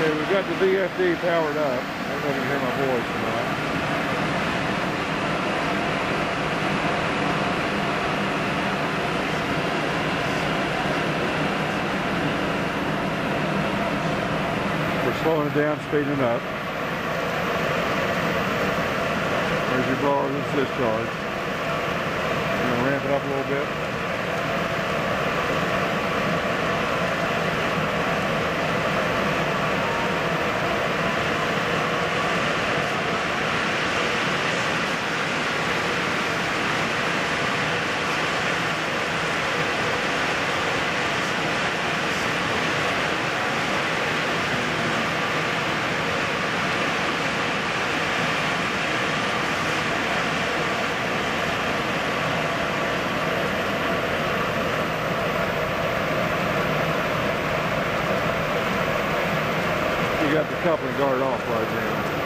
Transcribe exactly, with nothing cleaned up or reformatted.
Okay, we've got the V F D powered up. I don't know if you can hear my voice or not. We're slowing it down, speeding it up. There's your blower, this is discharge. I'm going to ramp it up a little bit. You got the coupling guard off right now.